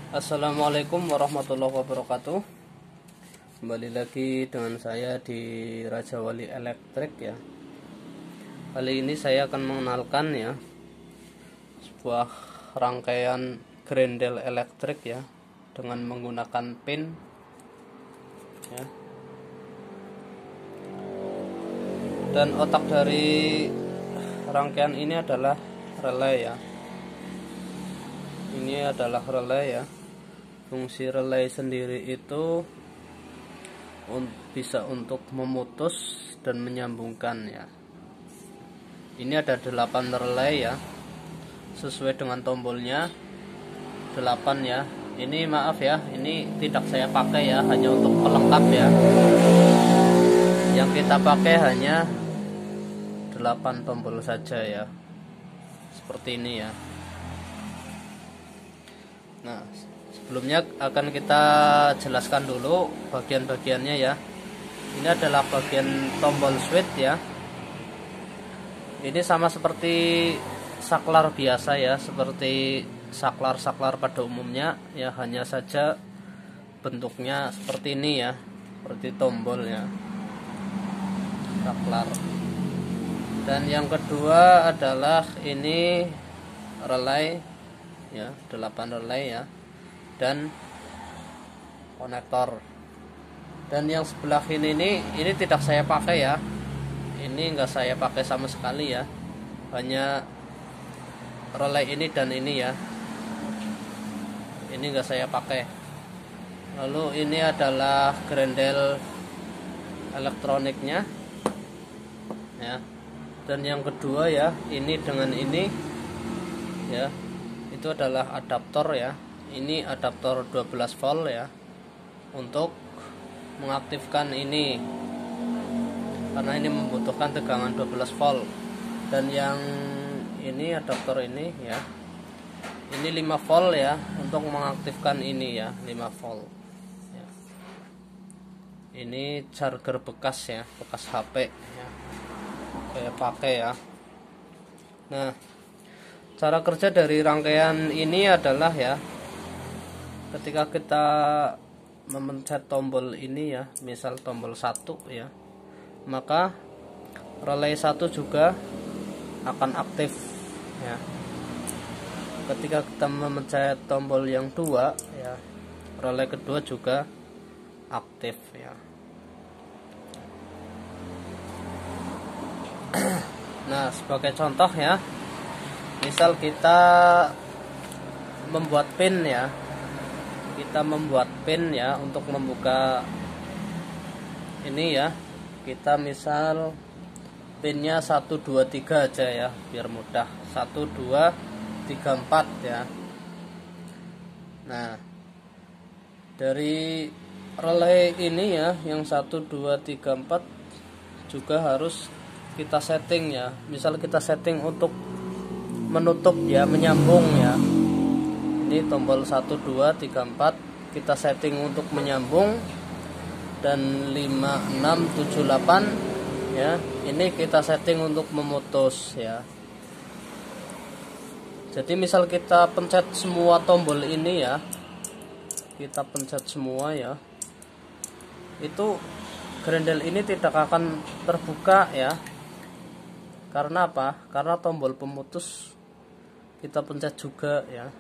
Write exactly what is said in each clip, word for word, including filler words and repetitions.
Assalamualaikum warahmatullahi wabarakatuh. Kembali lagi dengan saya di Raja Wali Elektrik ya. Kali ini saya akan mengenalkan ya sebuah rangkaian grendel elektrik ya dengan menggunakan pin ya. Dan otak dari rangkaian ini adalah relay ya. Ini adalah relay ya. Fungsi relay sendiri itu bisa untuk memutus dan menyambungkan ya. Ini ada delapan relay ya, sesuai dengan tombolnya delapan ya. Ini maaf ya, ini tidak saya pakai ya, hanya untuk pelengkap ya. Yang kita pakai hanya delapan tombol saja ya, seperti ini ya. Nah, sebelumnya akan kita jelaskan dulu bagian-bagiannya ya. Ini adalah bagian tombol switch ya. Ini sama seperti saklar biasa ya, seperti saklar-saklar pada umumnya ya, hanya saja bentuknya seperti ini ya, seperti tombol ya, saklar. Dan yang kedua adalah ini relay ya, delapan relay ya, dan konektor. Dan yang sebelah ini ini ini tidak saya pakai ya, ini enggak saya pakai sama sekali ya, hanya relay ini dan ini ya, ini enggak saya pakai. Lalu ini adalah grendel elektroniknya ya. Dan yang kedua ya, ini dengan ini ya, itu adalah adaptor ya. Ini adaptor dua belas volt ya, untuk mengaktifkan ini, karena ini membutuhkan tegangan dua belas volt. Dan yang ini adaptor ini ya, ini lima volt ya, untuk mengaktifkan ini ya, lima volt ya. Ini charger bekas ya, bekas H P ya, kayak pakai ya. Nah, cara kerja dari rangkaian ini adalah ya, ketika kita memencet tombol ini ya, misal tombol satu ya, maka relay satu juga akan aktif ya. Ketika kita memencet tombol yang dua ya, relay kedua juga aktif ya. Nah, sebagai contoh ya, misal kita membuat pin ya, kita membuat pin ya untuk membuka ini ya. Kita misal pinnya satu dua tiga aja ya, biar mudah. satu dua tiga empat ya. Nah, dari relay ini ya, yang satu dua tiga empat juga harus kita setting ya. Misal kita setting untuk menutup ya, menyambung ya. Ini tombol satu dua tiga empat kita setting untuk menyambung, dan lima enam tujuh delapan ya, ini kita setting untuk memutus ya. Jadi misal kita pencet semua tombol ini ya, kita pencet semua ya, itu grendel ini tidak akan terbuka ya. Karena apa? Karena tombol pemutus kita pencet juga ya.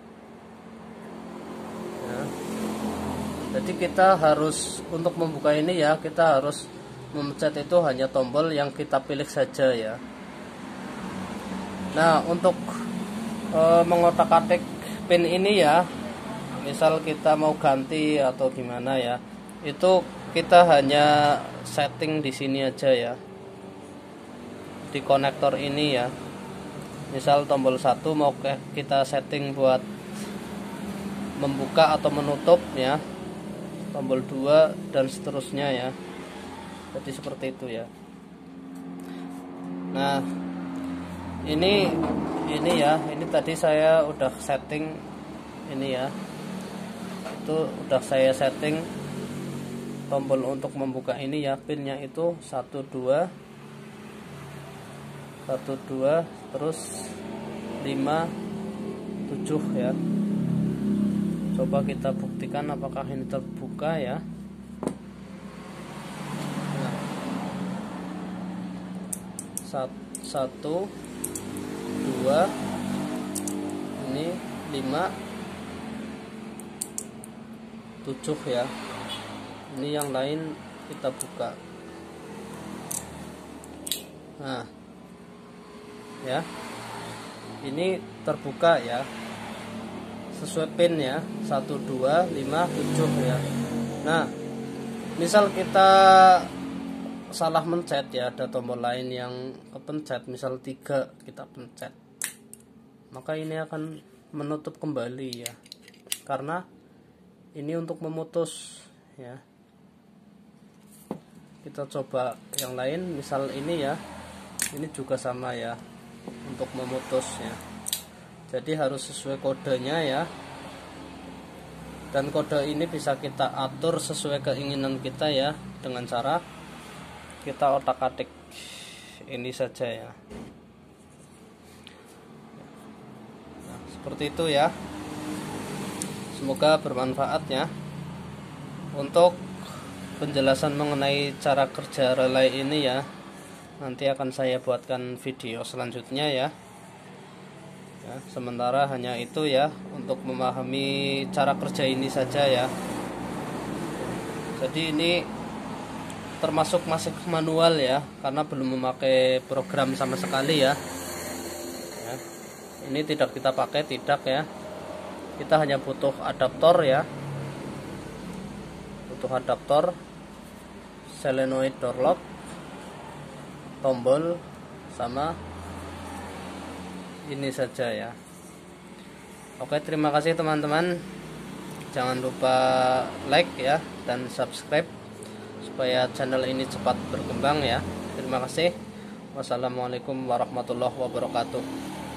Ya. Jadi kita harus, untuk membuka ini ya, kita harus memencet itu hanya tombol yang kita pilih saja ya. Nah, untuk e, mengotak-atik pin ini ya, misal kita mau ganti atau gimana ya, itu kita hanya setting di sini aja ya, di konektor ini ya. Misal tombol satu mau kita setting buat membuka atau menutup ya, tombol dua dan seterusnya ya. Jadi seperti itu ya. Nah, ini ini ya, ini tadi saya udah setting ini ya. Itu udah saya setting tombol untuk membuka ini ya, pinnya itu satu dua satu dua terus lima tujuh ya. Coba kita buktikan apakah ini terbuka ya. Nah, satu, dua, ini lima, tujuh ya. Ini yang lain kita buka. Nah, ya, ini terbuka ya, sesuai pin ya, satu, dua, lima, tujuh ya. Nah, misal kita salah mencet ya, ada tombol lain yang kepencet, misal tiga kita pencet, maka ini akan menutup kembali ya, karena ini untuk memutus ya. Kita coba yang lain, misal ini ya, ini juga sama ya, untuk memutus ya. Jadi harus sesuai kodenya ya, dan kode ini bisa kita atur sesuai keinginan kita ya, dengan cara kita otak-atik ini saja ya. Nah, seperti itu ya. Semoga bermanfaat ya. Untuk penjelasan mengenai cara kerja relay ini ya, nanti akan saya buatkan video selanjutnya ya. Ya, sementara hanya itu ya, untuk memahami cara kerja ini saja ya. Jadi ini termasuk masih manual ya, karena belum memakai program sama sekali ya. Ya, ini tidak kita pakai, tidak ya. Kita hanya butuh adaptor ya, butuh adaptor, solenoid door lock, tombol, sama ini saja ya. Oke, terima kasih teman-teman. Jangan lupa like ya dan subscribe supaya channel ini cepat berkembang ya. Terima kasih. Wassalamualaikum warahmatullahi wabarakatuh.